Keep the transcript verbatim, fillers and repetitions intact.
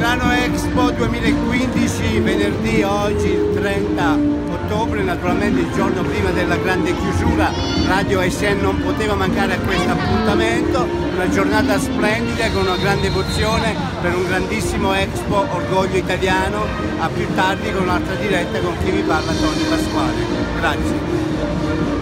Milano Expo duemilaquindici, venerdì, oggi il trenta ottobre, naturalmente il giorno prima della grande chiusura. Radio A S N non poteva mancare a questo appuntamento, una giornata splendida con una grande emozione per un grandissimo Expo Orgoglio Italiano. A più tardi con un'altra diretta con chi vi parla, Tony Pasquale. Grazie.